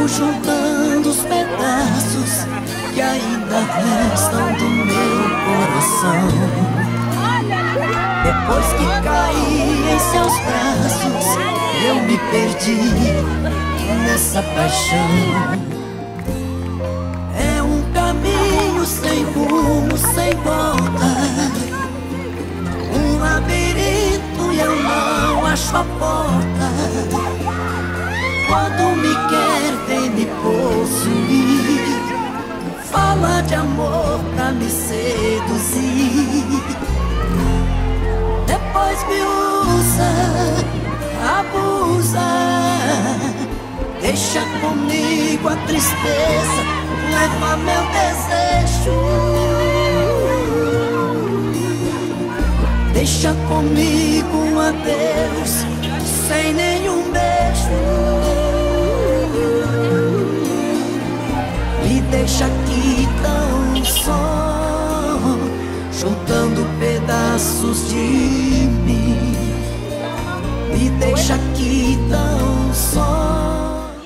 vou juntando os pedaços que ainda restam do meu coração. Depois que caí em seus braços, eu me perdi nessa paixão. É um caminho sem rumo, sem volta, um labirinto e eu não acho a porta. Quando me quer, vem me possuir, fala de amor pra me seduzir. Depois me usa, abusa, deixa comigo a tristeza, leva meu desejo. Deixa comigo um adeus, sem nenhum beijo. Me deixa aqui tão só, juntando pedaços de mim. Me deixa aqui tão só.